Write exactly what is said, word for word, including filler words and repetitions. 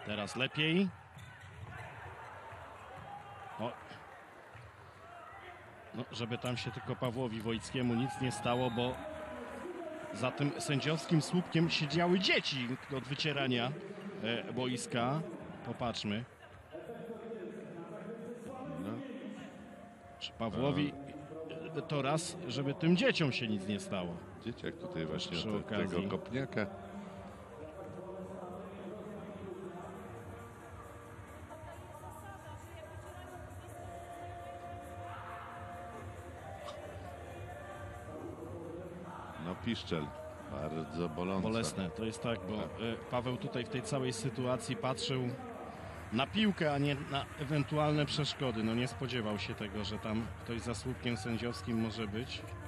Teraz lepiej. O. No, żeby tam się tylko Pawłowi Wojckiemu nic nie stało, bo za tym sędziowskim słupkiem siedziały dzieci od wycierania e, boiska. Popatrzmy. No. Czy Pawłowi e, to raz, żeby tym dzieciom się nic nie stało. Dzieciak tutaj właśnie Przy te, okazji. tego kopniaka. No piszczel, bardzo bolące. Bolesne. To jest tak, bo e, Paweł tutaj w tej całej sytuacji patrzył na piłkę, a nie na ewentualne przeszkody. No nie spodziewał się tego, że tam ktoś za słupkiem sędziowskim może być.